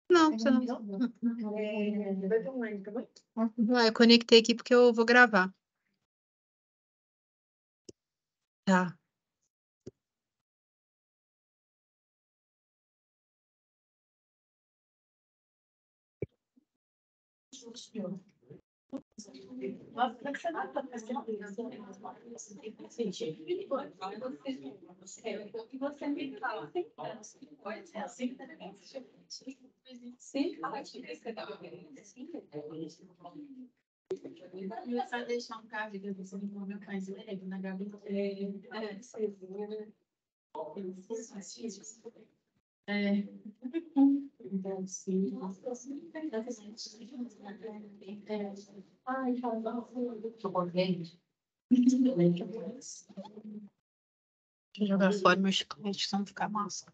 Não, você não. Vai ter online também? Não, eu conectei aqui porque eu vou gravar. Tá. Começar a deixar um carro de você no meu pai na gaveta. Então, sim. Ai, Vou jogar fora meu chiclete, senão ficar massa.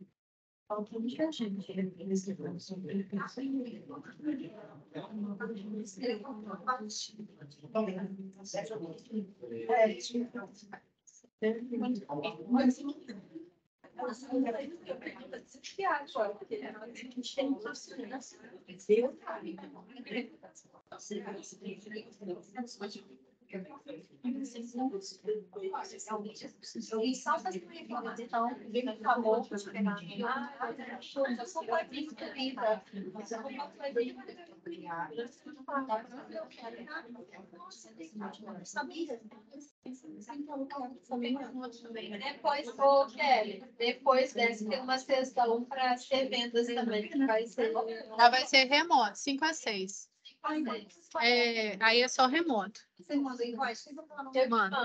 Depois, ô, Kelly, depois dessa tem uma sessão para ser vendas também, que vai ser. Ela vai ser remoto, 5 a 6. Aí é só remoto. Você manda em voz? Mano.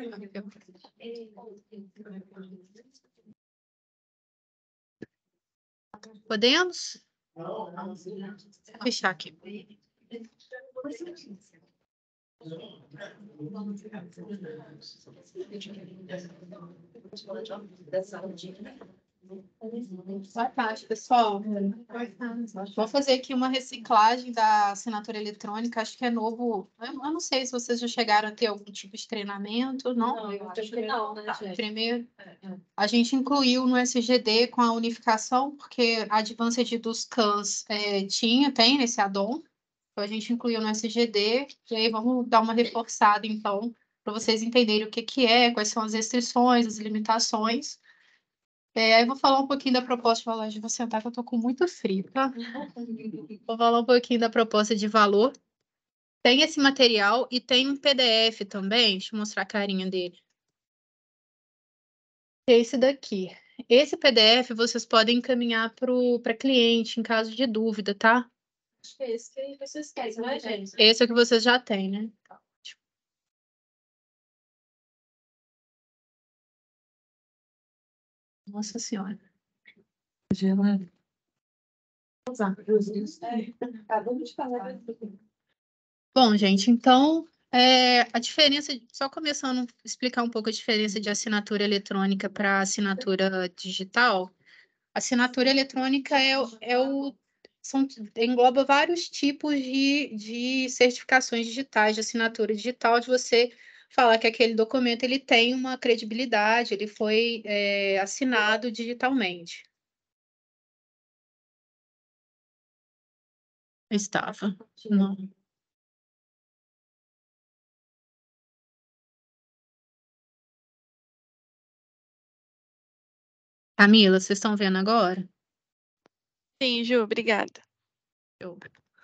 Podemos? Vou fechar aqui. Boa tarde, pessoal. Vou fazer aqui uma reciclagem da assinatura eletrônica. Acho que é novo. Eu não sei se vocês já chegaram a ter algum tipo de treinamento, não? Não, eu acho que não, né, gente? Primeiro, a gente incluiu no SGD com a unificação, porque a Advanced dos CANs tem nesse add-on. Então, a gente incluiu no SGD, e aí vamos dar uma reforçada, então, para vocês entenderem o que que é, quais são as restrições, as limitações. Aí eu vou falar um pouquinho da proposta de valor. Vou sentar que eu tô com muito frio, tá? Vou falar um pouquinho da proposta de valor. Tem esse material e tem um PDF também. Deixa eu mostrar a carinha dele. É esse daqui. Esse PDF vocês podem encaminhar para cliente em caso de dúvida, tá? Acho que é esse que vocês querem, né, gente? Esse é o que vocês já têm, né? Nossa Senhora. Gelado. Acabamos de falar. Bom, gente, então, a diferença, só começando a explicar um pouco a diferença de assinatura eletrônica para assinatura digital. Assinatura eletrônica engloba vários tipos de certificações digitais, de assinatura digital, de você falar que aquele documento ele tem uma credibilidade, ele foi assinado digitalmente. Estava. Não. Camila, vocês estão vendo agora? Sim, Ju, obrigada. Eu-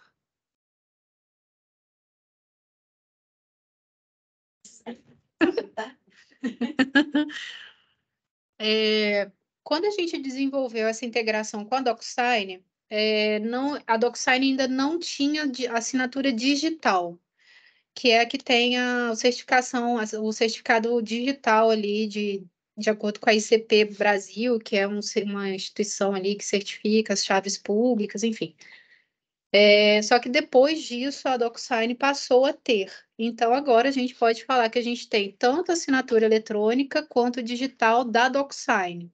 Quando a gente desenvolveu essa integração com a DocSign, a DocSign ainda não tinha assinatura digital, que é a que tem a certificação, o certificado digital ali de acordo com a ICP Brasil, que é uma instituição ali que certifica as chaves públicas, enfim. Só que depois disso, a DocSign passou a ter. Então, agora a gente pode falar que a gente tem tanto assinatura eletrônica quanto digital da DocSign.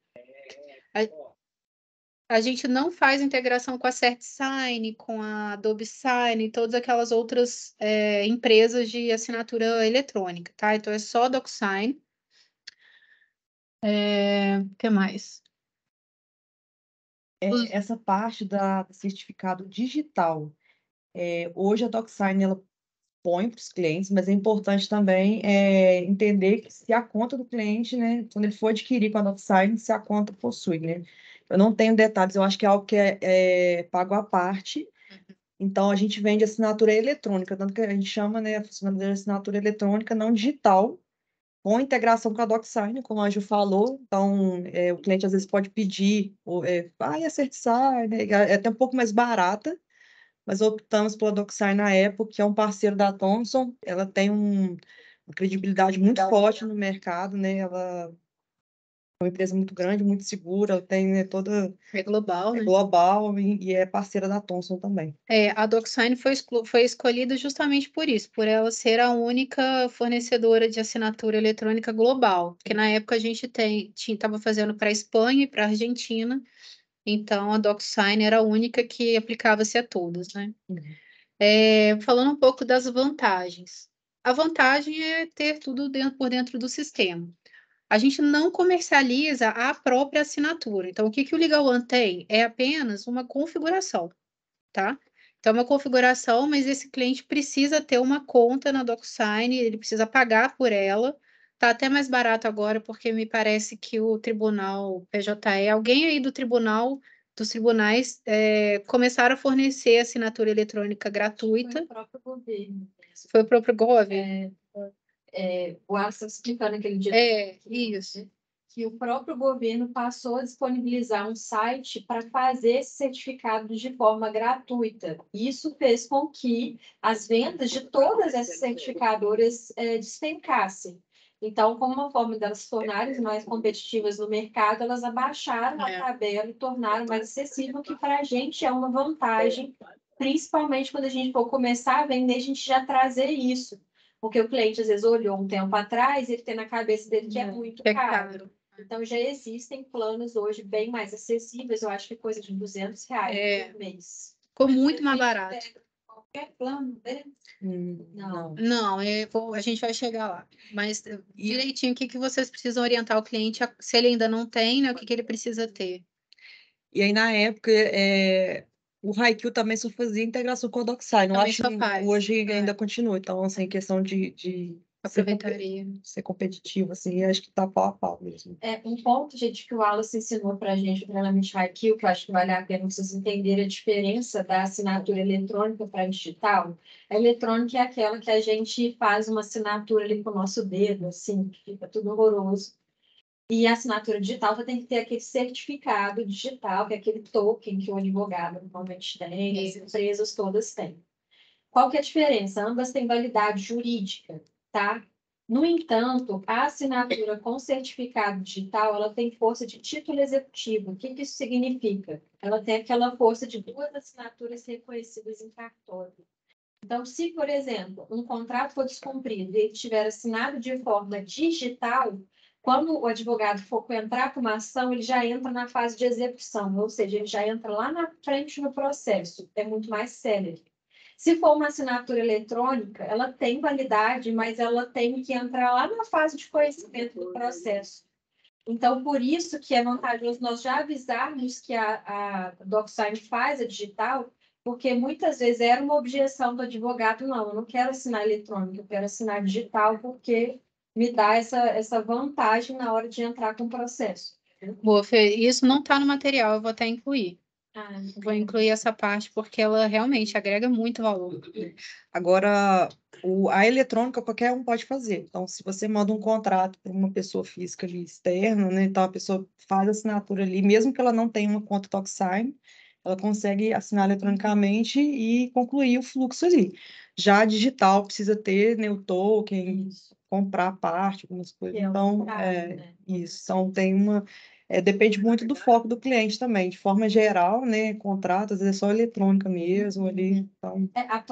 A gente não faz integração com a CertSign, com a Adobe Sign, todas aquelas outras empresas de assinatura eletrônica, tá? Então, é só DocSign. O que mais? essa parte do certificado digital, hoje a DocSign ela põe para os clientes, mas é importante também entender que se a conta do cliente, né, quando ele for adquirir com a DocSign, se a conta possui, né? Eu não tenho detalhes, eu acho que é algo que é pago à parte. Então, a gente vende assinatura eletrônica, tanto que a gente chama, né, a funcionalidade de assinatura eletrônica não digital, com integração com a DocSign, como a Ju falou. Então, o cliente às vezes pode pedir, a CertiSign, né, é até um pouco mais barata, mas optamos pela DocSign na época, que é um parceiro da Thomson. Ela tem uma credibilidade muito forte no mercado, né? Ela é uma empresa muito grande, muito segura, ela tem, né, É global, né? global e é parceira da Thomson também. A DocSign foi escolhida justamente por isso, por ela ser a única fornecedora de assinatura eletrônica global, que na época a gente estava fazendo para a Espanha e para a Argentina, então a DocSign era a única que aplicava-se a todas, né? Falando um pouco das vantagens. A vantagem é ter tudo por dentro do sistema. A gente não comercializa a própria assinatura. Então, o que o Legal One tem? É apenas uma configuração, tá? Então, é uma configuração, mas esse cliente precisa ter uma conta na DocSign, ele precisa pagar por ela. Tá até mais barato agora, porque me parece que o tribunal PJE, alguém aí dos tribunais, começaram a fornecer assinatura eletrônica gratuita. Foi o próprio governo. Foi o próprio governo. O Alisson estava explicando aquele dia. Isso. Que o próprio governo passou a disponibilizar um site para fazer esse certificado de forma gratuita. Isso fez com que as vendas de todas essas certificadoras despencassem. Então, como uma forma delas se tornarem mais competitivas no mercado, elas abaixaram a tabela e tornaram mais acessível, que para a gente é uma vantagem, principalmente quando a gente for começar a vender, a gente já trazer isso. Porque o cliente, às vezes, olhou um tempo atrás e ele tem na cabeça dele que é muito caro. Então, já existem planos hoje bem mais acessíveis, eu acho que coisa de R$ 200 por mês. Ficou muito mais barato. Qualquer plano, né? Não. Não, a gente vai chegar lá. Mas direitinho, o que vocês precisam orientar o cliente, se ele ainda não tem, né? O que ele precisa ter? E aí, na época, o Haikyuu também só fazia integração com a DocSign. Eu Também acho só que faz, hoje ainda continua. Então, assim, questão de Aproveitaria. ser competitivo, assim, acho que tá pau a pau mesmo. Um ponto, gente, que o Wallace ensinou para a gente, primeiramente, Haikyuu, que eu acho que vale a pena vocês entenderem a diferença da assinatura eletrônica para a digital. A eletrônica é aquela que a gente faz uma assinatura ali com o nosso dedo, assim, que fica tudo horroroso. E a assinatura digital vai ter que ter aquele certificado digital, que é aquele token que o advogado normalmente tem, as empresas todas têm. Qual que é a diferença? Ambas têm validade jurídica, tá? No entanto, a assinatura com certificado digital, ela tem força de título executivo. O que isso significa? Ela tem aquela força de 2 assinaturas reconhecidas em cartório. Então, se, por exemplo, um contrato for descumprido e ele estiver assinado de forma digital, quando o advogado for entrar com uma ação, ele já entra na fase de execução, ou seja, ele já entra lá na frente no processo. É muito mais célere. Se for uma assinatura eletrônica, ela tem validade, mas ela tem que entrar lá na fase de conhecimento do processo. Então, por isso que é vantajoso nós já avisarmos que a DocSign faz a digital, porque muitas vezes era uma objeção do advogado, não, eu não quero assinar eletrônico, eu quero assinar digital, porque me dá essa vantagem na hora de entrar com o processo. Boa, Fê, isso não está no material, eu vou até incluir. Vou incluir essa parte porque ela realmente agrega muito valor. Agora, a eletrônica qualquer um pode fazer. Então, se você manda um contrato para uma pessoa física ali externa, né, então a pessoa faz a assinatura ali, mesmo que ela não tenha uma conta DocSign, ela consegue assinar eletronicamente e concluir o fluxo ali. Já a digital precisa ter, né, o token, comprar a parte, algumas coisas. Então, isso. Então, tem depende muito do foco do cliente também. De forma geral, né, contrato, às vezes é só eletrônica mesmo ali. Então,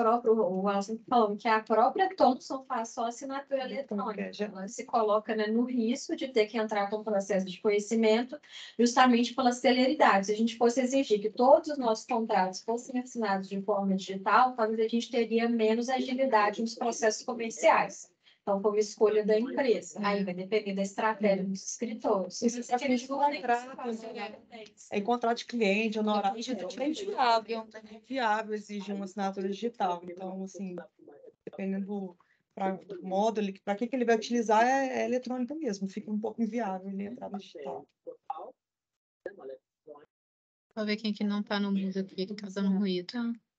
o Alson falou que a própria Thomson faz só assinatura eletrônica. Ela se coloca, né, no risco de ter que entrar com o processo de conhecimento, justamente pela celeridade. Se a gente fosse exigir que todos os nossos contratos fossem assinados de forma digital, talvez a gente teria menos agilidade nos processos comerciais. Então, foi uma escolha da empresa. Aí vai depender da estratégia dos escritórios. Isso é para contrato de cliente, honorário, é inviável, é inviável exigir uma assinatura digital. Então, assim, dependendo do módulo, para que ele vai utilizar, é eletrônica mesmo. Fica um pouco inviável ele entrar no digital. Vou ver quem que não tá no mundo aqui, que tá dando ruído.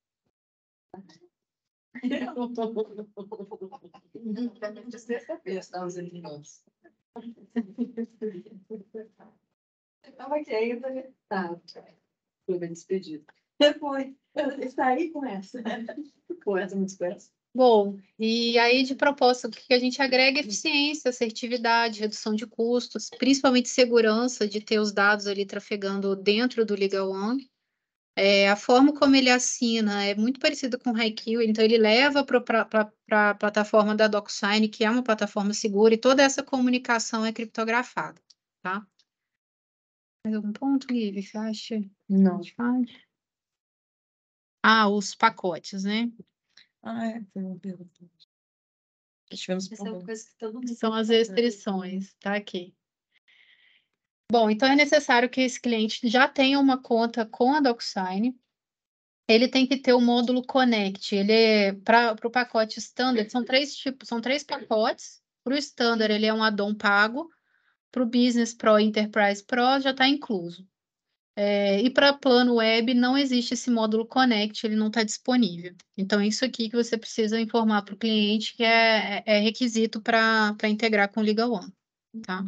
Estava aqui ainda. Tá. Foi bem despedido. Foi. Eu saí com essa. Com essa muito espécie. Bom, e aí de proposta, o que a gente agrega é eficiência, assertividade, redução de custos, principalmente segurança de ter os dados ali trafegando dentro do Legal One. A forma como ele assina é muito parecida com o HiQ, então ele leva para a plataforma da DocuSign, que é uma plataforma segura, e toda essa comunicação é criptografada, tá? Mais algum ponto, Lívia, você acha? Não. Os pacotes, né? Foi uma pergunta. Tivemos Essa é uma coisa que todo mundo São as restrições, tá aqui. Bom, então é necessário que esse cliente já tenha uma conta com a DocuSign. Ele tem que ter o módulo Connect. Ele é para o pacote standard, são três pacotes. Para o standard, ele é um add-on pago. Para o Business Pro e Enterprise Pro já está incluso. E para plano web não existe esse módulo Connect, ele não está disponível. Então, é isso aqui que você precisa informar para o cliente, que é requisito para integrar com o Legal One, tá?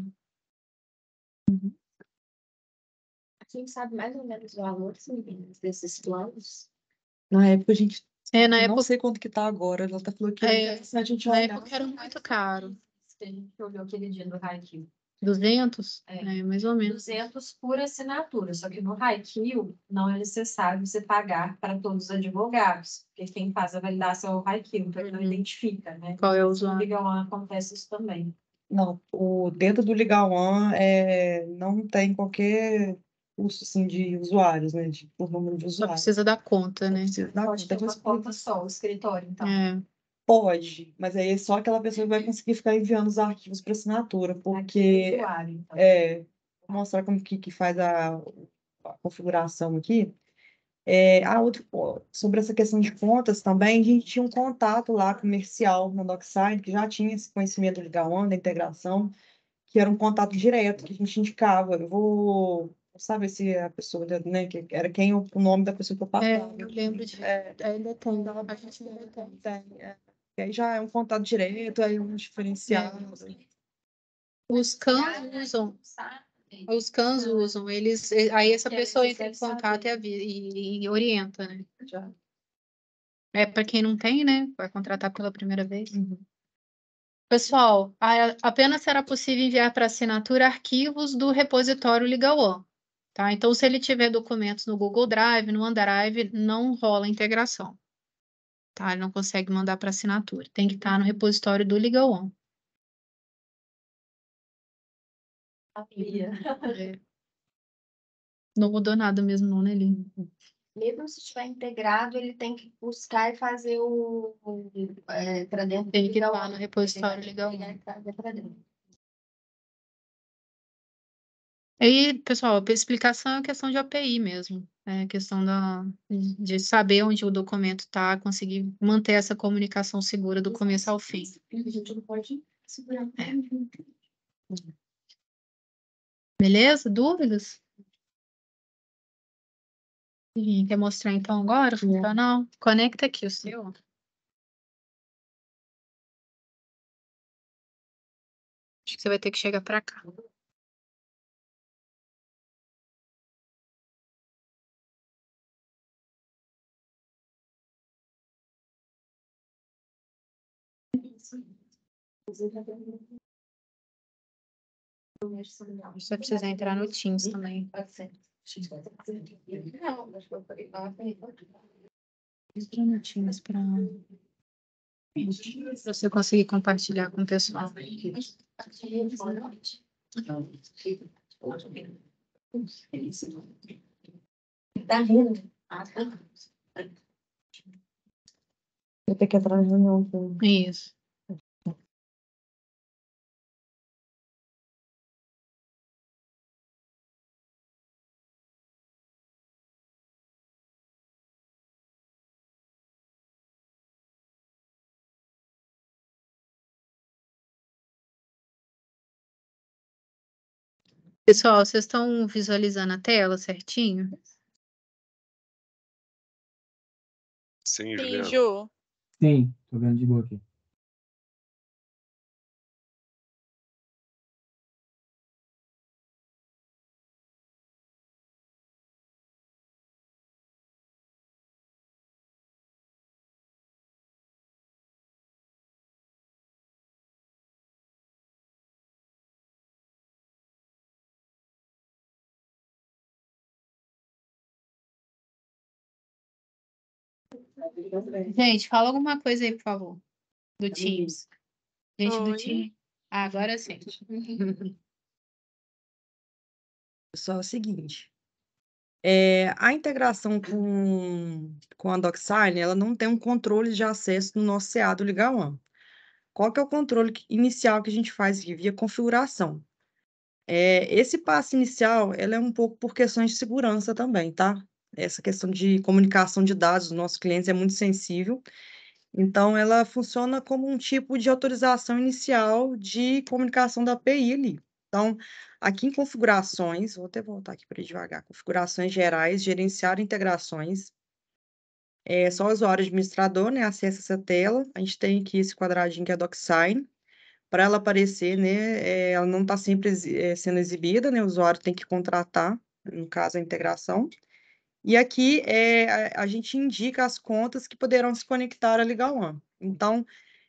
A gente sabe mais ou menos o valor desses planos. Na época, a gente Na não época, sei quanto que tá agora. Ela tá falando que a gente na olhar. época era muito caro. Que a gente olhou aquele dia do HiQ. 200? Mais ou menos. 200 por assinatura, só que no HiQ não é necessário você pagar para todos os advogados, porque quem faz a validação é o HiQ, então ele não identifica, né? Qual é o No usuário? Legal One acontece isso também. Não, dentro do Legal One não tem qualquer custo assim, de usuários, né? Por número de Só usuários. precisa dar conta, né? Precisa dar Pode ter conta. uma conta só, o escritório, então. Pode, mas aí é só aquela pessoa que vai conseguir ficar enviando os arquivos para assinatura, porque Usuário, então. vou mostrar como que faz a configuração aqui. Sobre essa questão de contas também, a gente tinha um contato lá comercial no DocuSign, que já tinha esse conhecimento do Legal One, da integração, que era um contato direto, que a gente indicava. Eu vou saber se a pessoa, né, que era quem o nome da pessoa que eu passava. Eu lembro de. Ainda tem, a gente ainda tem. E aí já é um contato direto, aí um diferencial. Os cães usam, aí essa pessoa entra em contato e orienta, né? Já. Para quem não tem, né? Vai contratar pela primeira vez. Pessoal, apenas será possível enviar para assinatura arquivos do repositório Legal One, tá? Então, se ele tiver documentos no Google Drive, no OneDrive, não rola integração, tá? Ele não consegue mandar para assinatura. Tem que estar no repositório do Legal One. Não mudou nada mesmo, não, né, Lili? Mesmo se estiver integrado, ele tem que buscar e fazer para dentro. Tem que estar no repositório Legal One. E, pessoal, a explicação é questão de API mesmo. É questão de saber onde o documento está, conseguir manter essa comunicação segura do começo ao fim. A gente não pode segurar. Beleza? Dúvidas? Quer mostrar então agora o funcional? Conecta aqui o seu. Acho que você vai ter que chegar para cá. Você precisa entrar no Teams também. Não, acho que eu falei. Entra no Teams para você conseguir compartilhar com o pessoal. Tá rindo? Eu tenho que entrar na reunião. Isso. Pessoal, vocês estão visualizando a tela certinho? Sim, Sim, Juliana. Ju. Sim, tô vendo de boa aqui. Gente, fala alguma coisa aí, por favor, do Teams. Gente do Oi. Teams. Ah, agora sim. Pessoal, é o seguinte. A integração com a DocSign, ela não tem um controle de acesso no nosso CA do Liga One. Qual que é o controle inicial que a gente faz aqui? Via configuração. Esse passo inicial, ela é um pouco por questões de segurança também, tá? Essa questão de comunicação de dados dos nossos clientes é muito sensível. Então, ela funciona como um tipo de autorização inicial de comunicação da API ali. Então, aqui em configurações, vou até voltar aqui para devagar, configurações gerais, gerenciar integrações. Só o usuário administrador, né, acessa essa tela. A gente tem aqui esse quadradinho que é DocSign. Para ela aparecer, né, ela não está sempre sendo exibida, né, o usuário tem que contratar, no caso, a integração. E aqui a gente indica as contas que poderão se conectar à Liga One. Então,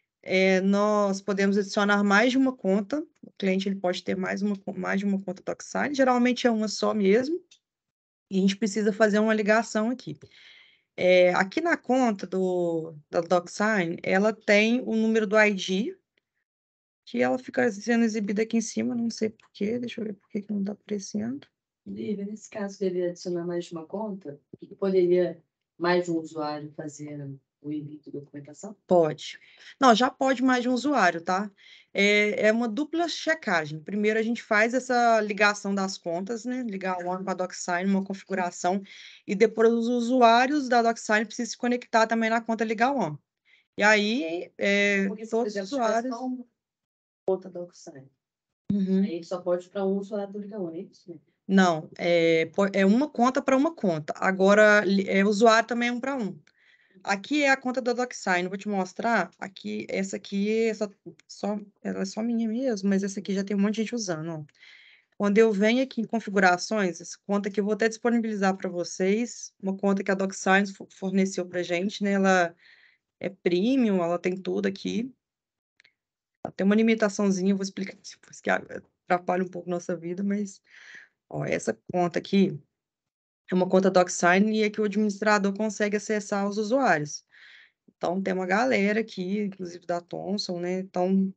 nós podemos adicionar mais de uma conta, o cliente ele pode ter mais de uma conta DocSign, geralmente é uma só mesmo, e a gente precisa fazer uma ligação aqui. Aqui na conta da DocSign, ela tem o número do ID, que ela fica sendo exibida aqui em cima, não sei por quê, deixa eu ver por que não está aparecendo. Lívia, nesse caso, dele adicionar mais de uma conta, poderia mais de um usuário fazer o envio de documentação? Pode. Não, já pode mais de um usuário, tá? É uma dupla checagem. Primeiro, a gente faz essa ligação das contas, né? Ligar uma com a DocSign, uma configuração, e depois os usuários da DocSign precisam se conectar também na conta Ligar One. E aí, Porque, se, por todos os exemplo, tivesse usuários. só uma conta da DocSign, Uhum. aí só pode para um usuário do Liga One, é isso, né? Não, é uma conta para uma conta. Agora, usuário também é um para um. Aqui é a conta da DocSign, vou te mostrar. Aqui, essa aqui ela é só minha mesmo, mas essa aqui já tem um monte de gente usando, ó. Quando eu venho aqui em configurações, essa conta que eu vou até disponibilizar para vocês, uma conta que a DocSign forneceu para gente, né? Ela é premium, ela tem tudo aqui. Ela tem uma limitaçãozinha, eu vou explicar depois, que atrapalha um pouco nossa vida, mas, ó, essa conta aqui é uma conta DocSign e é que o administrador consegue acessar os usuários. Então, tem uma galera aqui, inclusive da Thomson, né? Então,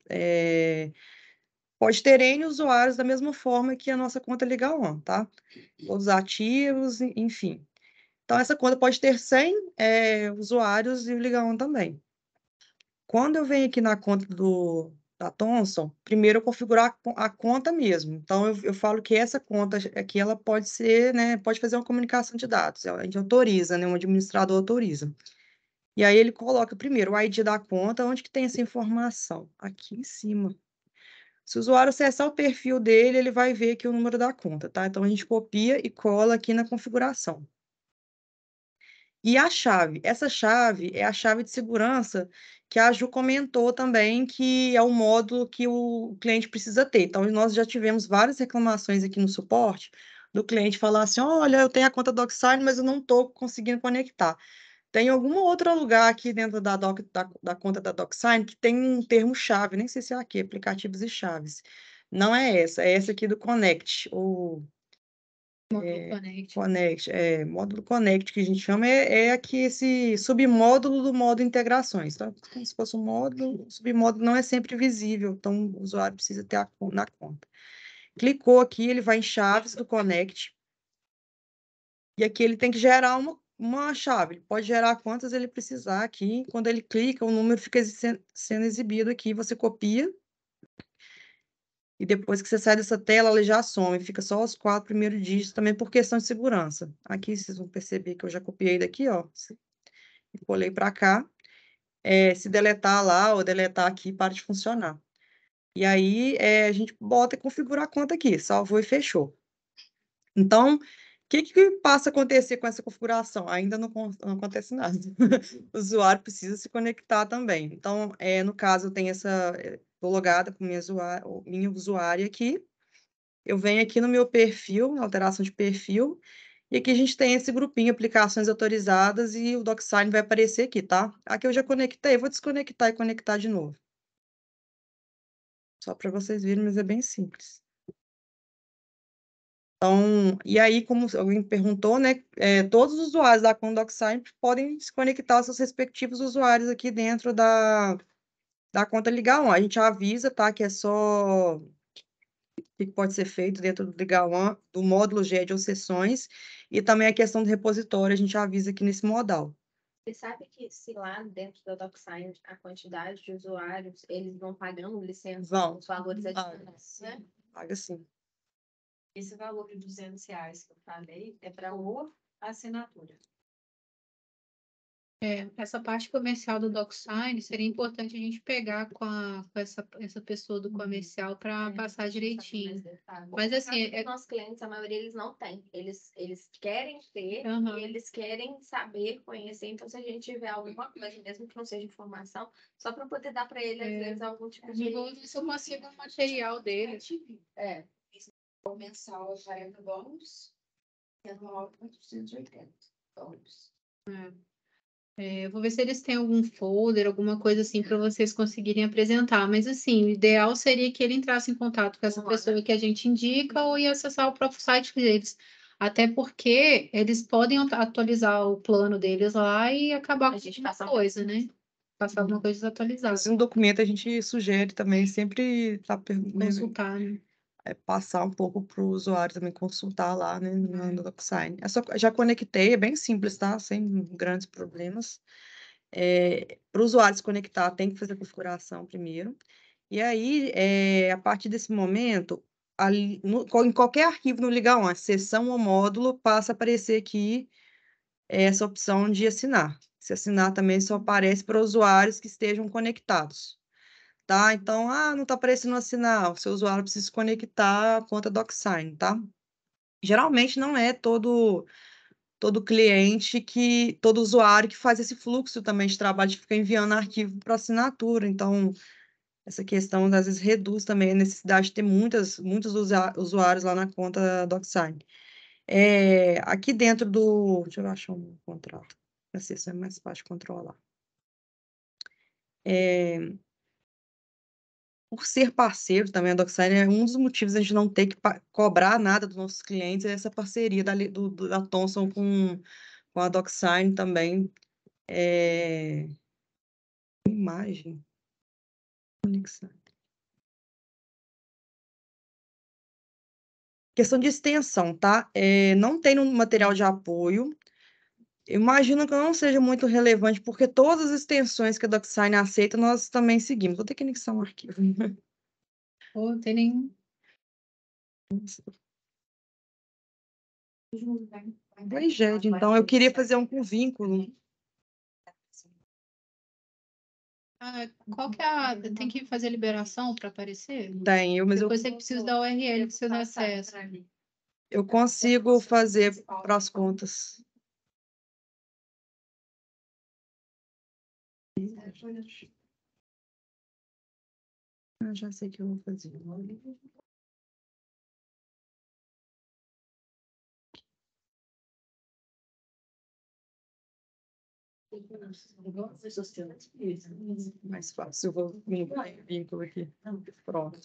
pode ter N usuários da mesma forma que a nossa conta Liga One, tá? Todos ativos, enfim. Então, essa conta pode ter 100 usuários e o Liga One também. Quando eu venho aqui na conta da Thomson, primeiro eu configurar a conta mesmo. Então, eu falo que essa conta aqui, ela pode ser, né? Pode fazer uma comunicação de dados. A gente autoriza, né? Um administrador autoriza. E aí ele coloca primeiro o ID da conta, onde que tem essa informação? Aqui em cima. Se o usuário acessar o perfil dele, ele vai ver aqui o número da conta, tá? Então a gente copia e cola aqui na configuração. E a chave? Essa chave é a chave de segurança que a Ju comentou também, que é o módulo que o cliente precisa ter. Então, nós já tivemos várias reclamações aqui no suporte do cliente falar assim: olha, eu tenho a conta DocSign, mas eu não estou conseguindo conectar. Tem algum outro lugar aqui dentro da conta da DocSign que tem um termo-chave, nem sei se é aqui, aplicativos e chaves. Não é essa aqui do Connect, ou módulo Connect, que a gente chama, é aqui esse submódulo do módulo integrações, tá? Como se fosse um módulo, o submódulo não é sempre visível, então o usuário precisa ter na conta. Clicou aqui, ele vai em chaves do Connect, e aqui ele tem que gerar uma chave. Ele pode gerar quantas ele precisar aqui. Quando ele clica, o número fica sendo exibido aqui. Você copia. E depois que você sai dessa tela, ela já some. Fica só os 4 primeiros dígitos, também por questão de segurança. Aqui vocês vão perceber que eu já copiei daqui, ó. E colei para cá. Se deletar lá ou deletar aqui, para de funcionar. E aí, a gente bota e configura a conta aqui, salvou e fechou. Então, o que passa a acontecer com essa configuração? Ainda não acontece nada. O usuário precisa se conectar também. Então, no caso, eu tenho estou logada com minha usuária aqui. Eu venho aqui no meu perfil, na alteração de perfil, e aqui a gente tem esse grupinho, aplicações autorizadas, e o DocSign vai aparecer aqui, tá? Aqui eu já conectei, vou desconectar e conectar de novo. Só para vocês verem, mas é bem simples. Então, e aí, como alguém perguntou, né, todos os usuários da conta DocSign podem se conectar aos seus respectivos usuários aqui dentro da conta Liga One. A gente avisa, tá, que é só o que pode ser feito dentro do Liga One, do módulo GED ou sessões, e também a questão do repositório, a gente avisa aqui nesse modal. Você sabe que se lá dentro da DocSign a quantidade de usuários, eles vão pagando licença, os valores adicionais, né? Paga sim. Esse valor de R$200 que eu falei é para o assinatura. Essa parte comercial do DocSign seria importante a gente pegar com essa pessoa do comercial para passar direitinho. Mas assim, nossos clientes, a maioria eles não têm. Eles querem ter Aham. e eles querem saber, conhecer. Então, se a gente tiver alguma coisa, mesmo que não seja informação, só para poder dar para ele, às vezes, algum tipo de. Vou ver se eu consigo o material dele. O mensal é $40 e anual é $480. Eu vou ver se eles têm algum folder, alguma coisa assim para vocês conseguirem apresentar. Mas assim, o ideal seria que ele entrasse em contato com essa pessoa que a gente indica ou ia acessar o próprio site deles. Até porque eles podem atualizar o plano deles lá e acabar com alguma coisa, né? Passar alguma coisa desatualizada. Mas no documento a gente sugere também sempre Consultar, né? passar um pouco para o usuário também consultar lá, né, no DocSign. Já conectei, é bem simples, tá? Sem grandes problemas. Para o usuário se conectar, tem que fazer a configuração primeiro. E aí, a partir desse momento, em qualquer arquivo no Liga One, seção ou módulo, passa a aparecer aqui essa opção de assinar. Se assinar também só aparece para usuários que estejam conectados. Tá? Então, não está aparecendo assinar, o seu usuário precisa se conectar à conta DocSign, tá? Geralmente não é todo cliente todo usuário que faz esse fluxo também de trabalho de ficar enviando arquivo para assinatura. Então, essa questão, às vezes, reduz também a necessidade de ter muitos usuários lá na conta DocSign. Aqui dentro deixa eu achar um contrato. Assim é mais fácil de controlar. Por ser parceiro também, a DocSign é um dos motivos a gente não ter que cobrar nada dos nossos clientes, é essa parceria da Thomson com a DocSign também. Imagem. Conexão. Questão de extensão, tá? Não tem no material de apoio. Eu imagino que não seja muito relevante, porque todas as extensões que a DocSign aceita, nós também seguimos. Vou ter que anexar um arquivo. Ou tem nenhum. Oi, Jade. Então, eu queria fazer um com vínculo. Qual que tem que fazer a liberação para aparecer? Tem, mas Depois você precisa da URL que você dá acesso. eu consigo fazer para as contas. Já sei que eu vou fazer. Mais fácil, eu vou vínculo aqui. Pronto.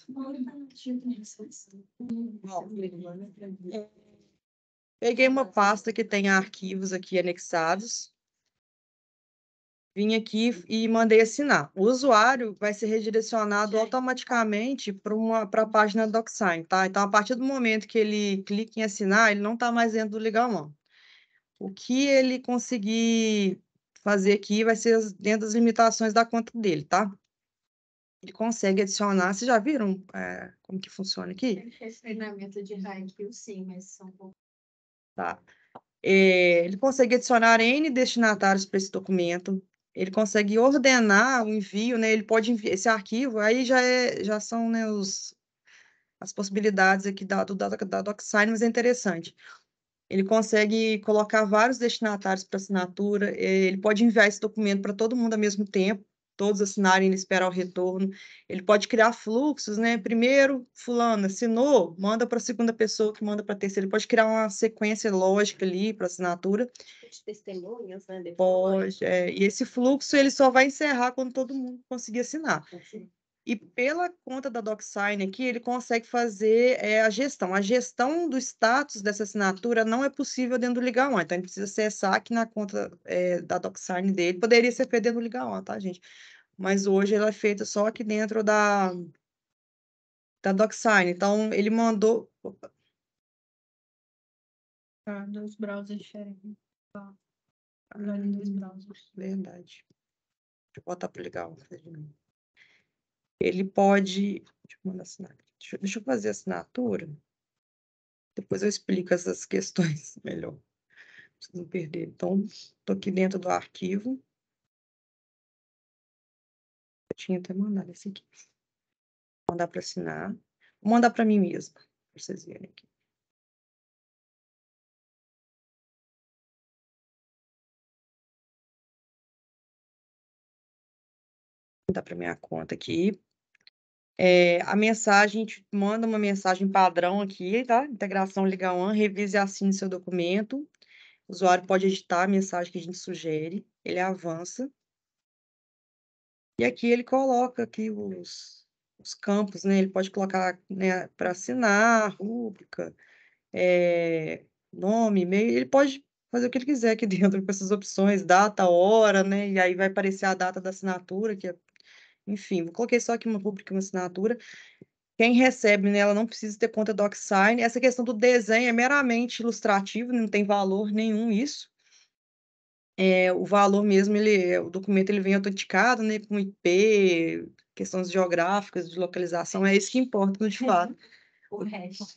Peguei uma pasta que tem arquivos aqui anexados. Vim aqui e mandei assinar. O usuário vai ser redirecionado automaticamente para a página DocSign, tá? Então, a partir do momento que ele clica em assinar, ele não está mais dentro do Liga One. O que ele conseguir fazer aqui vai ser dentro das limitações da conta dele, tá? Ele consegue adicionar. Vocês já viram como que funciona aqui? Esse treinamento de Haikyuu, sim, mas são pouco. Tá. Ele consegue adicionar N destinatários para esse documento. ele consegue ordenar o envio, né? Ele pode enviar esse arquivo, aí já são, né, as possibilidades aqui da DocSign, mas é interessante. Ele consegue colocar vários destinatários para assinatura, ele pode enviar esse documento para todo mundo ao mesmo tempo, todos assinarem, ele esperar o retorno. Ele pode criar fluxos, né? Primeiro, fulano assinou, manda para a segunda pessoa, que manda para a terceira. Ele pode criar uma sequência lógica ali para assinatura. De testemunhas, né? Pode, e esse fluxo ele só vai encerrar quando todo mundo conseguir assinar. E pela conta da DocSign aqui, ele consegue fazer a gestão. A gestão do status dessa assinatura não é possível dentro do Liga One. Então, ele precisa acessar aqui na conta da DocSign dele. Poderia ser feito dentro do Liga One, tá, gente? Mas hoje ela é feita só aqui dentro da DocSign. Então, ele mandou... Opa, Dos browsers diferentes. Dois browsers. verdade. Deixa eu botar para o Liga One. Ele pode... Deixa eu mandar assinar. Deixa eu fazer a assinatura. Depois eu explico essas questões melhor. Pra vocês não perderem. Então, estou aqui dentro do arquivo. Eu tinha até mandado esse aqui. Vou mandar para assinar. Vou mandar para mim mesma, para vocês verem aqui. Vou mandar para minha conta aqui. A mensagem, a gente manda uma mensagem padrão aqui, tá? Integração Liga One, revise e assine seu documento. O usuário pode editar a mensagem que a gente sugere, ele avança. E aqui ele coloca aqui os campos, né? Ele pode colocar, né, para assinar, rúbrica, nome, e-mail, ele pode fazer o que ele quiser aqui dentro com essas opções, data, hora, né? E aí vai aparecer a data da assinatura, enfim, coloquei só aqui uma rúbrica, uma assinatura. Quem recebe, né, ela não precisa ter conta DocSign. Essa questão do desenho é meramente ilustrativo, não tem valor nenhum isso. O valor mesmo, o documento ele vem autenticado, né, com IP, questões geográficas, de localização, é isso que importa, de fato. O resto.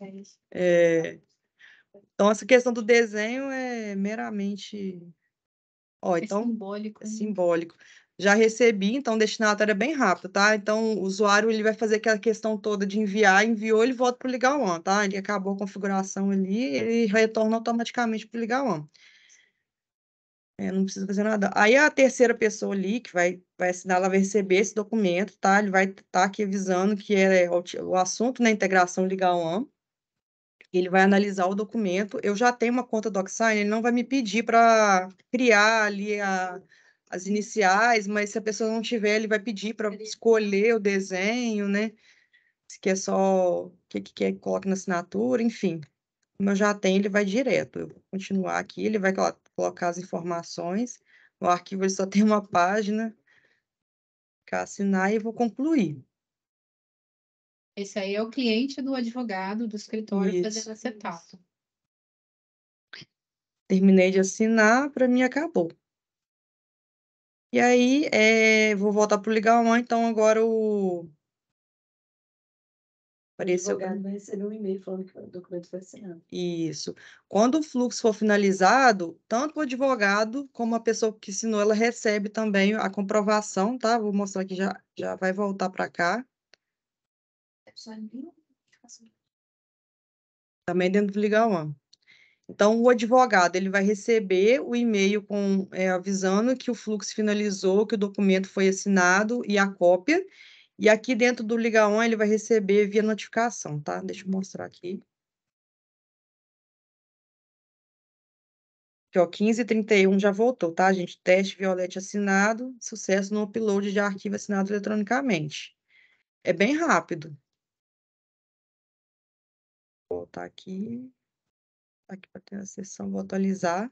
Então, essa questão do desenho é meramente... então, simbólico. É simbólico. Já recebi, então o destinatário é bem rápido, tá? Então, o usuário ele vai fazer aquela questão toda de enviar, enviou, ele volta para o Liga One, tá? Ele acabou a configuração ali, ele retorna automaticamente para o Liga One. Não precisa fazer nada. Aí a terceira pessoa ali que vai assinar, ela vai receber esse documento, tá? Ele vai estar aqui avisando que é o assunto na integração Liga One. Ele vai analisar o documento. Eu já tenho uma conta DocSign, ele não vai me pedir para criar ali as iniciais, mas se a pessoa não tiver, ele vai pedir para escolher o desenho, né? Se quer só o que quer que coloque na assinatura, enfim. Como eu já tenho, ele vai direto. Eu vou continuar aqui, ele vai colocar as informações. O arquivo ele só tem uma página para assinar e eu vou concluir. Esse aí é o cliente do advogado do escritório Isso. fazendo essa etapa. Terminei de assinar, para mim acabou. E aí, vou voltar para o Liga One, então agora O apareceu. advogado vai receber um e-mail falando que o documento foi assinado. Isso. Quando o fluxo for finalizado, tanto o advogado como a pessoa que assinou, ela recebe também a comprovação, tá? Vou mostrar aqui, já vai voltar para cá. Também dentro do Liga One. Então, o advogado ele vai receber o e-mail avisando que o fluxo finalizou, que o documento foi assinado e a cópia. E aqui dentro do Liga One ele vai receber via notificação, tá? Deixa eu mostrar aqui. Aqui, ó, 15h31 já voltou, tá, gente? Teste Violete assinado, sucesso no upload de arquivo assinado eletronicamente. É bem rápido. Vou voltar aqui. Aqui para ter a sessão, vou atualizar.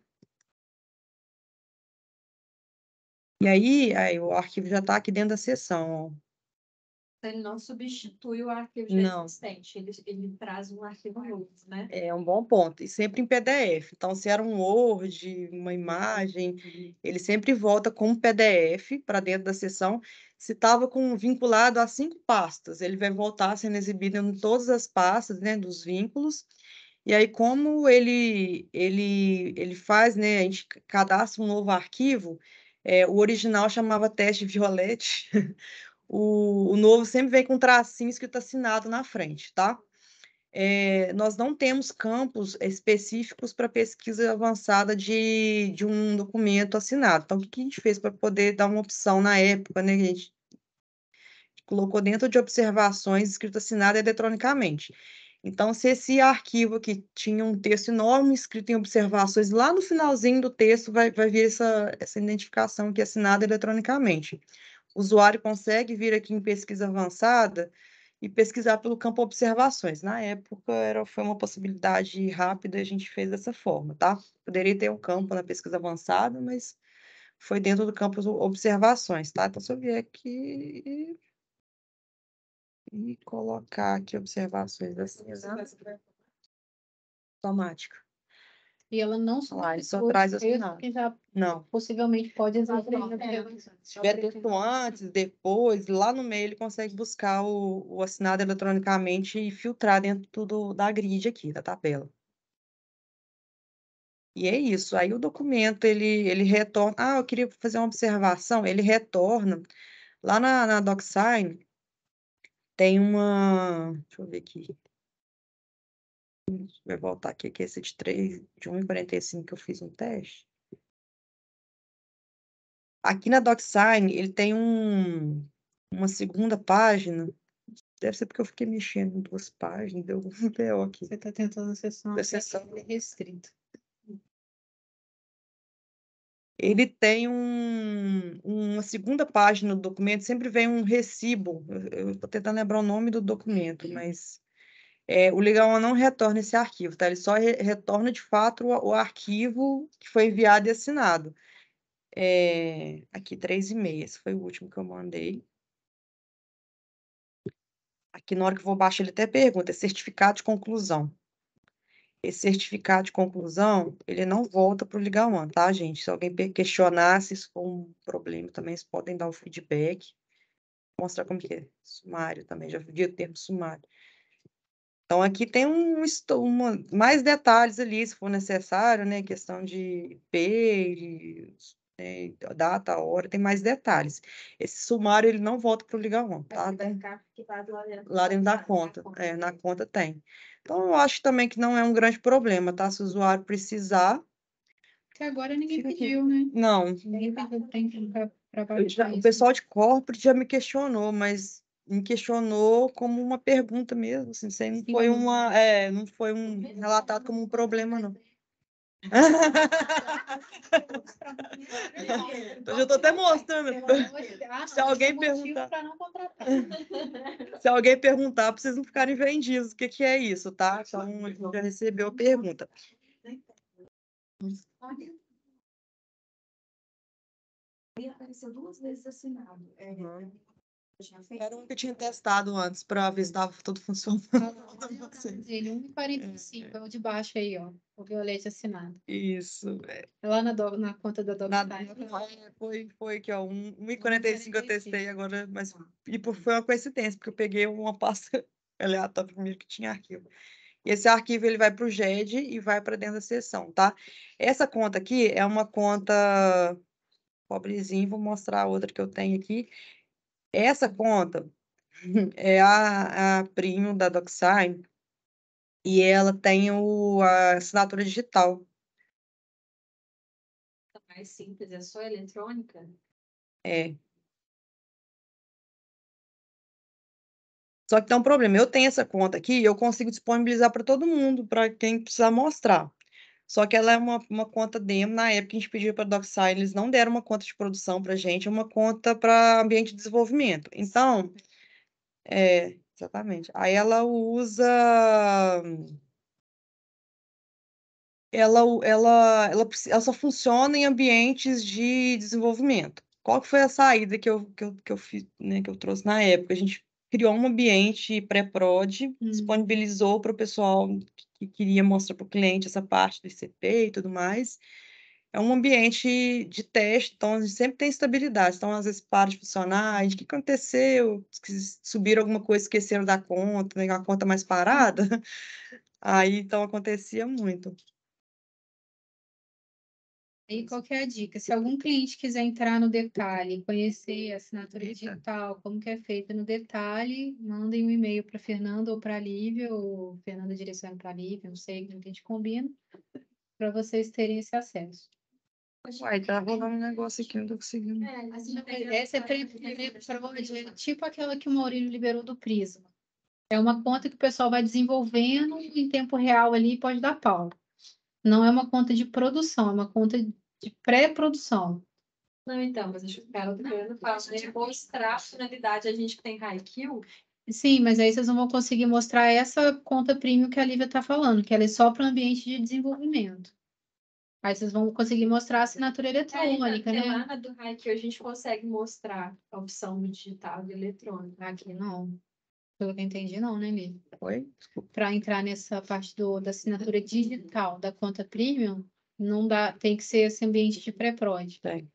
E aí o arquivo já está aqui dentro da sessão, ó. Ele não substitui o arquivo Não. existente, ele traz um arquivo novo, né? É um bom ponto. E sempre em PDF. Então, se era um Word, uma imagem, ele sempre volta com um PDF para dentro da sessão. Se estava vinculado a 5 pastas, ele vai voltar sendo exibido em todas as pastas, né, dos vínculos. E aí, como ele faz, né, a gente cadastra um novo arquivo, O original chamava teste Violette. O novo sempre vem com um tracinho escrito assinado na frente, tá? Nós não temos campos específicos para pesquisa avançada de um documento assinado. Então, o que a gente fez para poder dar uma opção na época, né? A gente colocou dentro de observações escrito assinado eletronicamente. Então, se esse arquivo aqui tinha um texto enorme escrito em observações, lá no finalzinho do texto vai vir essa identificação aqui assinada eletronicamente. O usuário consegue vir aqui em pesquisa avançada e pesquisar pelo campo observações. Na época, foi uma possibilidade rápida, a gente fez dessa forma, tá? Poderia ter um campo na pesquisa avançada, mas foi dentro do campo observações, tá? Então, se eu vier aqui e colocar aqui observações assim, né? Automática. E ela não Lá, ele só substitui traz o as texto finais. que já Não. possivelmente pode existir. Se tiver texto antes, depois, lá no meio ele consegue buscar o assinado eletronicamente e filtrar dentro da grid aqui, da tabela. E é isso. Aí o documento, ele retorna... eu queria fazer uma observação. Ele retorna... Lá na DocSign, tem uma... Deixa eu ver aqui. Vai voltar aqui, que é esse de 1,45 que eu fiz um teste. Aqui na DocSign, ele tem uma segunda página. Deve ser porque eu fiquei mexendo em 2 páginas, deu um BO aqui. Você está tentando acessar uma Acessar. restrita. Ele tem uma segunda página do documento, sempre vem um recibo. Eu estou tentando lembrar o nome do documento, mas o Legal não retorna esse arquivo, tá? Ele só retorna, de fato, o arquivo que foi enviado e assinado. Aqui, 3,5, esse foi o último que eu mandei. Aqui, na hora que eu vou baixar, ele até pergunta, é certificado de conclusão. Esse certificado de conclusão, ele não volta para o Legal One, tá, gente? Se alguém questionar se isso for um problema, também vocês podem dar o feedback. Vou mostrar como que é. Sumário também, já vi o termo sumário. Então, aqui tem mais detalhes ali, se for necessário, né? Questão de IP, data, hora, tem mais detalhes. Esse sumário, ele não volta para o Legal One, tá? Lá dentro da conta. Na conta tem. Então, eu acho também que não é um grande problema, tá? Se o usuário precisar. Até agora ninguém Fica aqui. pediu, né? Não. Ninguém pediu tempo para O baixar isso. pessoal de corporate já me questionou, mas me questionou como uma pergunta mesmo, assim, não foi não foi relatado como um problema, não. Eu já estou até mostrando. Se alguém perguntar. Se alguém perguntar, para vocês não ficarem vendidos, o que é isso, tá? Então, a gente já recebeu a pergunta. Apareceu 2 vezes assinado. Era um que eu tinha testado antes para ver se estava tudo funcionando. Ele 1,45, é o de baixo aí, ó. O violete assinado. Isso. Lá na conta da DocSign. Foi aqui, ó, 1,45 eu testei agora, mas foi uma coincidência, porque eu peguei uma pasta aleatória primeiro que tinha arquivo. E esse arquivo ele vai para o GED e vai para dentro da seção, tá? Essa conta aqui é uma conta pobrezinha, vou mostrar a outra que eu tenho aqui. Essa conta é a Premium da DocSign e ela tem a assinatura digital. Mais simples, é só eletrônica? Só que tem um problema. Eu tenho essa conta aqui e eu consigo disponibilizar para todo mundo, para quem precisar mostrar. Só que ela é uma conta demo. Na época que a gente pediu para a DocSign, eles não deram uma conta de produção para a gente, é uma conta para ambiente de desenvolvimento. Então, exatamente. Aí ela usa... Ela só funciona em ambientes de desenvolvimento. Qual que foi a saída que eu fiz, né, que eu trouxe na época? A gente criou um ambiente pré-prod, disponibilizou para o pessoal que queria mostrar para o cliente essa parte do ICP e tudo mais. É um ambiente de teste, então a gente sempre tem estabilidade. Então, às vezes, para de funcionar, o que aconteceu? Subiram alguma coisa, esqueceram da conta, né, a conta mais parada. Aí, então, acontecia muito. E qual que é a dica? Se algum cliente quiser entrar no detalhe, conhecer a assinatura digital, como que é feita no detalhe, mandem um e-mail para Fernanda ou para a Lívia, ou Fernanda direciona para a Lívia, não sei como que a gente combina, para vocês terem esse acesso. Uai, tá rolando um negócio aqui, não tô conseguindo. Essa é tipo aquela que o Maurílio liberou do Prisma. É uma conta que o pessoal vai desenvolvendo em tempo real ali e pode dar pau. Não é uma conta de produção, é uma conta de pré-produção. Não, então, mas acho que o cara tá querendo falar de mostrar a finalidade. A gente que tem Haikyuu, Sim, mas aí vocês não vão conseguir mostrar essa conta premium que a Lívia está falando, que ela é só para o ambiente de desenvolvimento. Aí vocês vão conseguir mostrar a assinatura eletrônica, né? lá na do Haikyuu a gente consegue mostrar a opção do digital e do eletrônico. Aqui não. Pelo que eu entendi, não, né, Lívia? Oi? Para entrar nessa parte da assinatura digital da conta premium, não dá, tem que ser esse ambiente de pré-prod. Tem.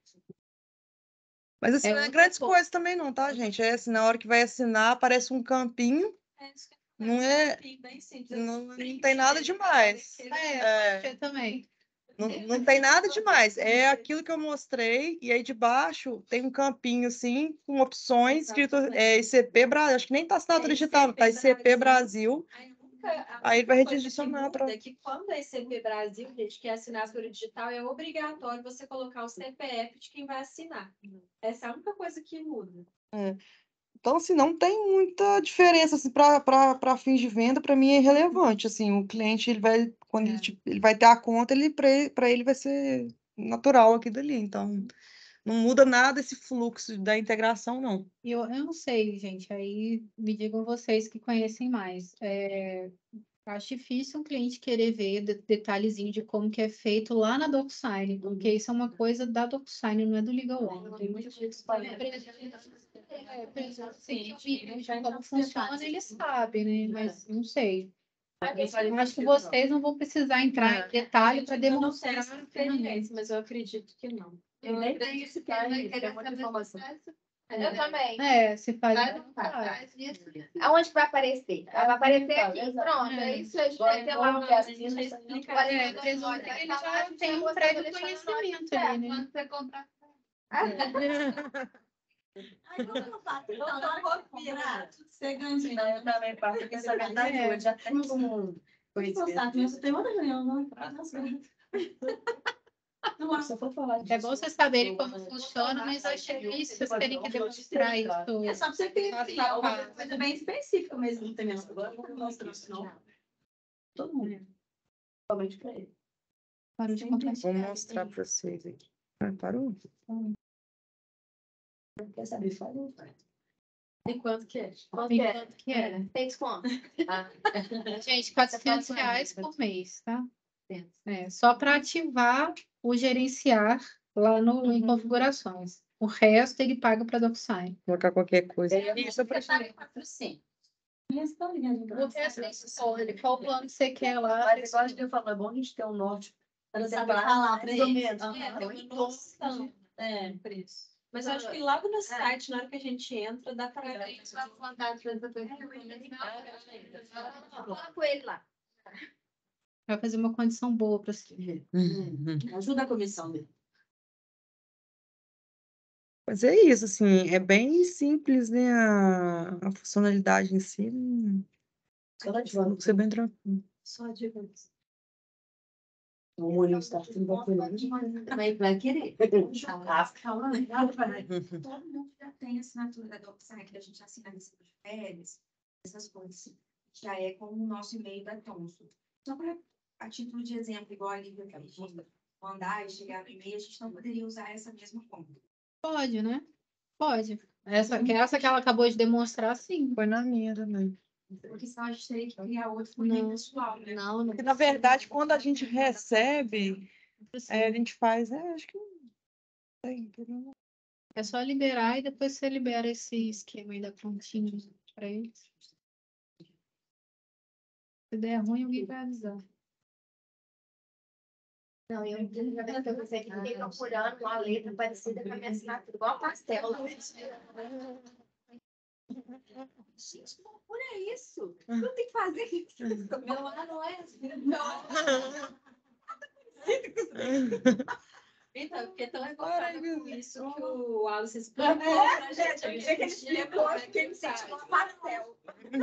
Mas assim, É não é muito grandes bom. coisas também não, tá, gente? É assim, na hora que vai assinar, aparece um campinho, não é... Bem simples. Não tem nada demais. Eu também. Não tem nada demais. É aquilo que eu mostrei, e aí debaixo tem um campinho assim, com opções, escrito ICP Brasil. Acho que nem tá assinatura digital, tá ICP Brasil. Aí ele vai redirecionar para. Que quando a ICP Brasil, gente, que é assinatura digital, é obrigatório você colocar o CPF de quem vai assinar. Essa é a única coisa que muda. Então, assim, não tem muita diferença assim, para fins de venda, para mim é irrelevante. Assim, o cliente, ele vai, quando ele vai ter a conta, para ele vai ser natural aqui dali. Então, não muda nada esse fluxo da integração, não. Eu não sei, gente. Aí me digam vocês que conhecem mais. Acho difícil um cliente querer ver detalhezinho de como que é feito lá na DocuSign, porque isso é uma coisa da DocuSign, não é do Legal One. Tem muita gente que fala, sim, como funciona, ele sabe, né? Mas não sei. Acho que vocês não vão precisar entrar em detalhe para demonstrar a ferramenta. Mas eu acredito que não. Eu nem tenho esse cara, tem muita informação. Eu também. Se faz. Aonde que vai aparecer? Ela vai aparecer aqui. Pronto. É isso. A gente vai ter lá um Ele já tem um prévio conhecimento ali, né? Quando você comprar. Você ganha. Eu também passo, porque essa verdade eu já tenho um conhecimento. Você tem outra reunião, não? Nossa, eu vou falar disso. É bom vocês saberem como funciona, mas acho difícil vocês terem que demonstrar isso. É só pra você ter uma coisa bem específica mesmo, não tem mesmo. Agora eu vou mostrar, senão. Todo mundo. Somente pra ele. Parou de compartilhar. Vou mostrar para vocês aqui. Parou? Quer saber? Fala. E quanto que é? Quanto que é? Tem desconto. Gente, R$ 400 por mês, tá? Só para ativar o gerenciar lá em configurações. O resto ele paga para DocuSign. Colocar qualquer coisa. Isso, eu preciso. O resto é escolha. Qual plano que você quer lá? Mas igual a gente falou, é bom a gente ter um norte. Para saber falar, mais ou menos. Preço. Mas eu acho que logo no site, na hora que a gente entra, dá para ver. Fala com ele lá. Vai fazer uma condição boa para você. Ajuda a comissão dele. Mas é isso, assim, é bem simples, né? A funcionalidade em si. Vai ser bem tranquilo. Só a dica. O Murilo está tudo bacana. Vai querer. Calma, né? Todo mundo já tem assinatura da DocuSign, que a gente assina a lista de férias, essas coisas. Já é como o nosso e-mail da Thomson. Só para, a título de exemplo, igual a Lívia fez, de mandar e chegar no e-mail, a gente não poderia usar essa mesma conta. Pode, né? Pode. Essa que ela acabou de demonstrar, sim. Foi na minha também. Porque senão a gente teria que criar outro por e-mail pessoal, né? Não. Porque, na verdade, quando a gente recebe, a gente faz, acho que não tem, entendeu? É só liberar e depois você libera esse esquema aí da continha para eles. Se der ruim, alguém vai avisar. Não, eu fiquei procurando uma letra parecida com a minha assinatura, igual a pastel. Gente, que loucura é isso? Não tem que fazer isso. Meu lá não é assim. Então, porque tão Ai, revoltada meu com Deus. isso que o Wallace explicou pra gente. A gente que ele explicou, que ele sentiu no pastel.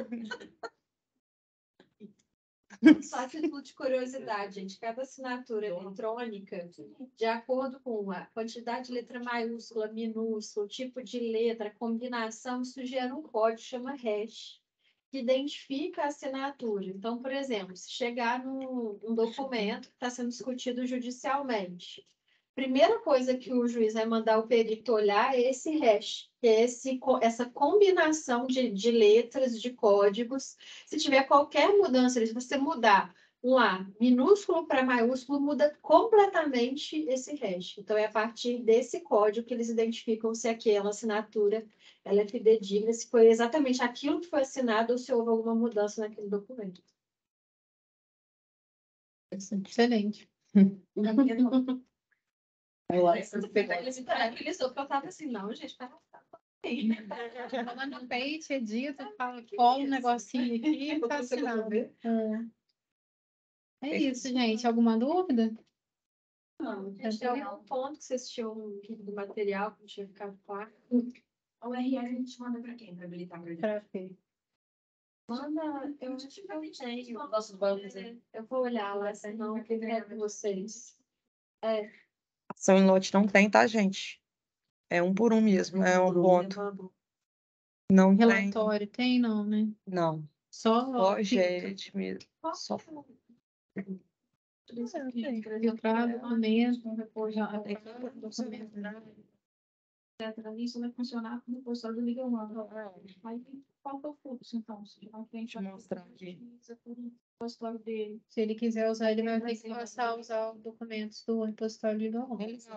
Só a título de curiosidade, gente, cada assinatura eletrônica, de acordo com a quantidade de letra maiúscula, minúscula, o tipo de letra, combinação, isso gera um código, chama hash, que identifica a assinatura. Então, por exemplo, se chegar num documento que está sendo discutido judicialmente, primeira coisa que o juiz vai mandar o perito olhar é esse hash, que é essa combinação de letras, de códigos. Se tiver qualquer mudança, se você mudar um A minúsculo para maiúsculo, muda completamente esse hash. Então, é a partir desse código que eles identificam se aquela assinatura ela é fidedigna, se foi exatamente aquilo que foi assinado ou se houve alguma mudança naquele documento. Excelente. Tranquilizou, porque eu tava assim, não, gente, pera. Lá no Paint, edita, fala, cola um negocinho aqui e tá assinado. É isso, gente. Alguma dúvida? Não, gente, tem algum ponto que vocês tinham do material que não tinha ficado claro? O URL a gente manda para quem? Para habilitar para Pra ver. Manda, eu acho que eu tenho. Nossos bancos, eu vou olhar lá, senão eu quero com vocês. Ação em lote não tem, tá, gente? É um por um mesmo, é um ponto. Não tem, Relatório tem, não, né? não. Só Só GED mesmo. Só filtrar documento, isso vai funcionar como repositório do Legal One. Aí qual que é o fluxo, então? Se não tem Deixa eu mostrar aqui. repositório dele. Se ele quiser usar, ele vai ter que passar a usar os documentos do repositório legal.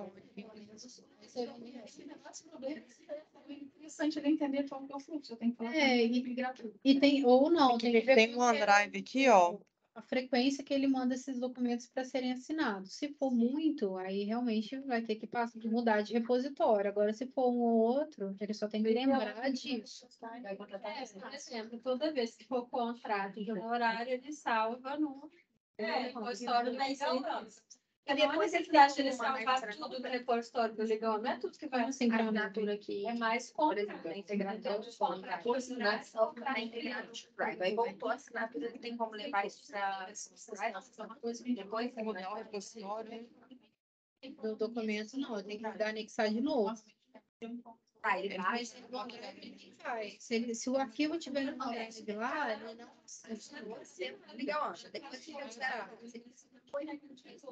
É interessante ele entender qual que é o fluxo. Eu tenho que falar gratuito. E tem, ou não, tem que ver Tem um qual que é OneDrive aqui, ó. a frequência que ele manda esses documentos para serem assinados. Se for muito, aí realmente vai ter que mudar de repositório. Agora, se for um ou outro, ele só tem que lembrar disso. Por exemplo, toda vez que for contrato de um horário, ele salva no repositório do Legal One. E depois ele deixa ele salvar tudo no repositório do Legal One. Não é tudo que vai Assim, assinar. assinatura aqui. É mais Por exemplo, a integração de contrato. Por assinação para integrar no Drive. Aí voltou a assinatura, ele tem como levar isso para depois Mudar o repositório. Do documento, não, tem que anexar de novo. Ah, ele vai. Mas ele vai. Se o arquivo tiver no drive lá, ele não Você liga onde? Depois que eu tiver. Põe na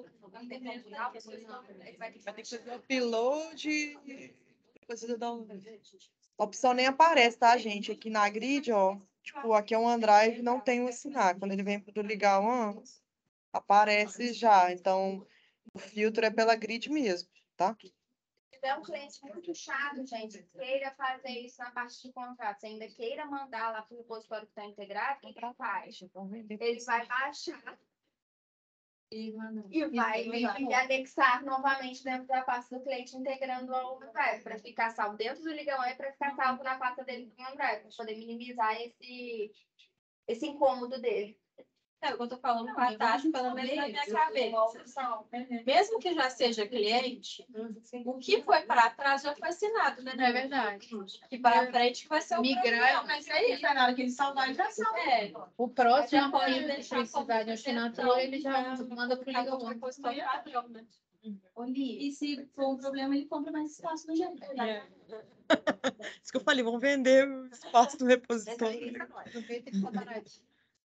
Vai ter que fazer o upload. Depois você dá um... A opção nem aparece, tá, gente? Aqui na grid, ó. Tipo, aqui é um OneDrive, não tem o assinar. Quando ele vem pro ligar One, aparece já. Então, o filtro é pela grid mesmo, tá? Se tiver um cliente muito chato, gente, queira fazer isso na parte de contrato, você ainda queira mandar lá para o repositório que está integrado, o que ele faz? Ele vai baixar e vai anexar novamente dentro da pasta do cliente, integrando ao OneDrive, para ficar salvo dentro do Liga One e para ficar salvo na pasta dele do OneDrive, para poder minimizar esse incômodo dele. É o que eu tô falando para a Tati, pelo menos na minha cabeça. Mesmo que já seja cliente, o que foi para trás já foi assinado, né? é verdade. E para frente vai ser o Migrar- problema. Mas é isso. Na hora que ele salvar, ele já salva. É. O próximo Já pode arquivo que deixar precisar de assinatura, ele já manda para o Liga Liga One. repositório padrão, né? E se for um problema, ele compra mais espaço no GP. Isso que eu falei, vão vender o espaço do repositório. Aproveita que tá baratinho.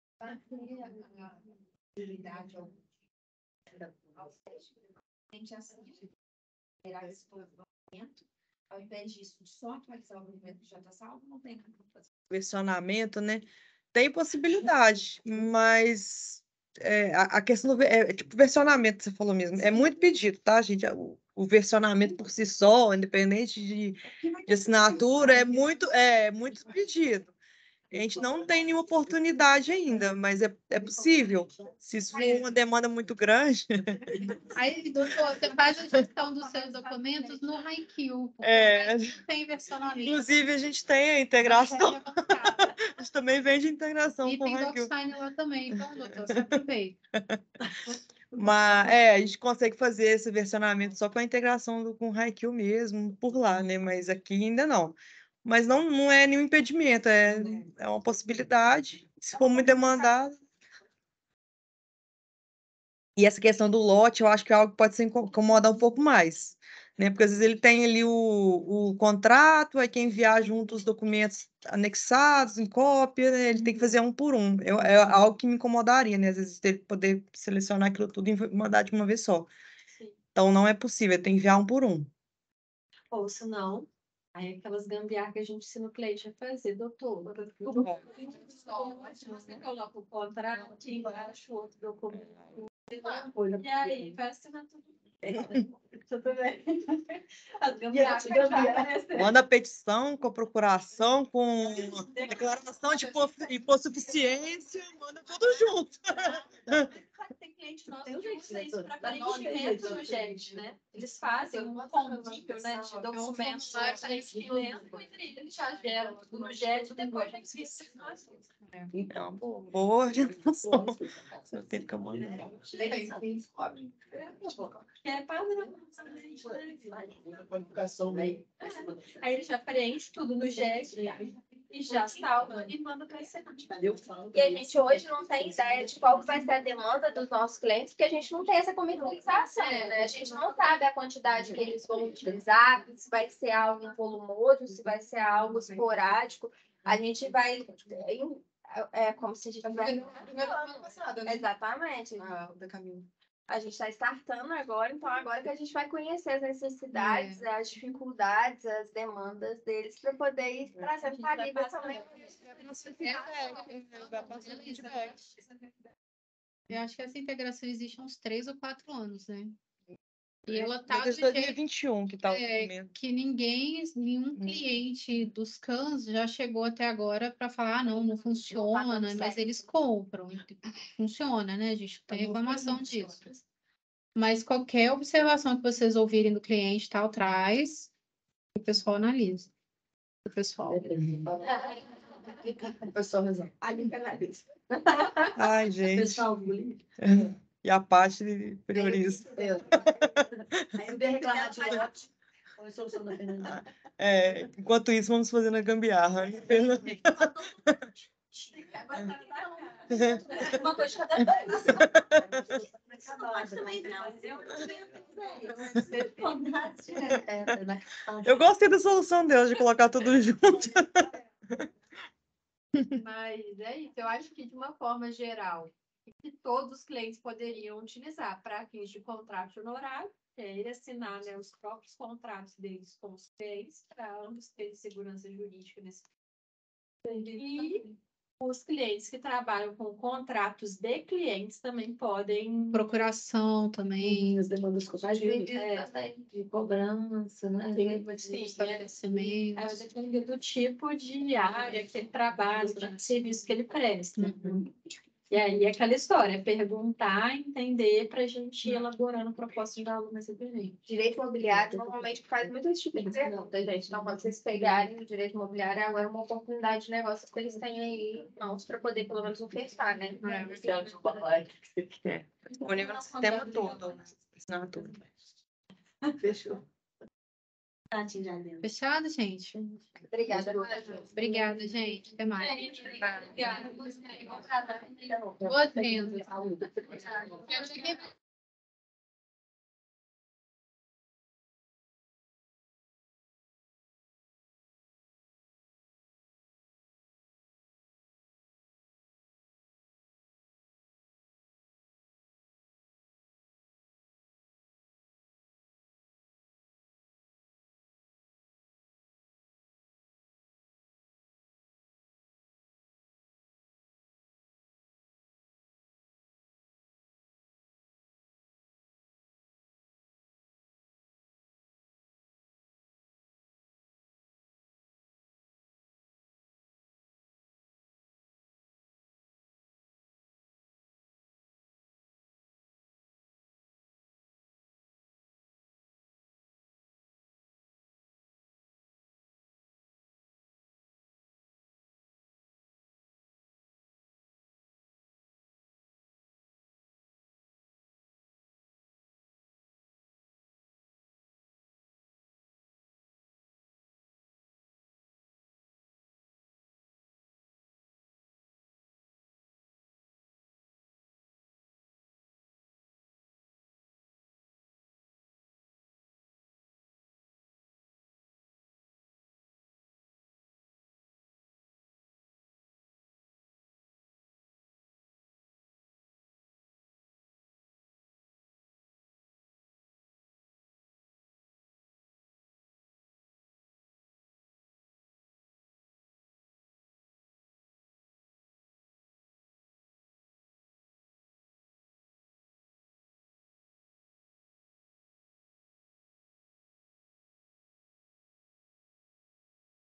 Gente, assim, gerar esse documento, ao invés disso, só atualizar o documento que já está salvo, não tem como fazer. Versionamento, né? Tem possibilidade, mas a questão do tipo versionamento, que você falou mesmo, é muito pedido, tá, gente? O versionamento por si só, independente de assinatura, é muito pedido. A gente não tem nenhuma oportunidade ainda, mas é possível. Se isso for uma demanda muito grande, Aí, doutor, você faz a gestão dos seus documentos no Haikyuu, porque não tem versionamento. inclusive a gente tem a integração, a gente também vende integração E com o tem Haikyuu. DocSign lá também, então, doutor, você aproveita. Mas a gente consegue fazer esse versionamento só com a integração com o Haikyuu mesmo, por lá, né? Mas aqui ainda não. Mas não é nenhum impedimento, é uma possibilidade. Se for muito demandado. E essa questão do lote, eu acho que é algo que pode se incomodar um pouco mais, né? Porque às vezes ele tem ali o contrato, aí quem enviar junto os documentos anexados em cópia, né? Ele tem que fazer um por um. É algo que me incomodaria, né? Às vezes ter que poder selecionar aquilo tudo e mandar de uma vez só. Sim. Então não é possível, tem que enviar um por um. Ou se não, aí aquelas gambiarras que a gente ensina o cliente a fazer, doutor. Você coloca o contrato aqui embaixo, outro documento. E aí, vai assinar tudo. Tudo bem. As gambiarras que já apareceram. Manda petição com procuração, com declaração de hipossuficiência, manda tudo junto. Tem cliente nosso que usa isso para preenchimento, gente, né? Eles fazem um convívio, né, de documentos preenchimento e eles já geram no JET, depois a gente Então, boa orientação. Não tem como mandar. é padrão. Aí ele já preenche tudo no JET e já salva e manda para esse. E a gente hoje não tem ideia de qual que vai ser a demanda dos nossos clientes, porque a gente não tem essa comercialização, né? A gente não sabe a quantidade que eles vão utilizar, se vai ser algo volumoso, se vai ser algo esporádico. A gente vai... É como se a gente vai... Exatamente. Da Camila. A gente está startando agora, então agora que a gente vai conhecer as necessidades, as dificuldades, as demandas deles para poder ir trazer para a Liga também. Eu acho que essa integração existe há uns 3 ou 4 anos, né? E ela tá Desde do jeito 2021 que tá o documento. que nenhum cliente dos cães já chegou até agora para falar, ah, não funciona, mas eles compram. Funciona, né? A gente tem reclamação disso. Mas qualquer observação que vocês ouvirem do cliente, tal, traz, o pessoal analisa. O pessoal. O pessoal resolve. Ai, O gente. pessoal bullying. E a parte prioriza. Aí eu dei reclamar de lote. Foi a solução da Fernanda. Enquanto isso, vamos fazendo a gambiarra. Uma coisa de cada vez. Eu gostei da solução deles, de colocar tudo junto. Mas é isso, eu acho que de uma forma geral, que todos os clientes poderiam utilizar para fins de contrato de honorário, que é ele assinar, né, os próprios contratos deles com os clientes, para ambos terem segurança jurídica nesse. E os clientes que trabalham com contratos de clientes também podem. Procuração também. As demandas coletivas. De cobrança, né? Sim, estabelecimento. Vai depender do tipo de área que ele trabalha, de serviço que ele presta. E aí, aquela história, perguntar, entender, para a gente ir elaborando proposta de valor mais independente. Direito imobiliário normalmente faz muito esse tipo de pergunta, gente. Então, quando vocês pegarem o direito imobiliário, agora é uma oportunidade de negócio que eles têm aí em mãos para poder, pelo menos, ofertar, né? Disponível no sistema todo. Ensinar tudo. Fechou. Fechado, gente? Obrigada. Obrigada, gente. Até mais. Obrigada. Boas vendas.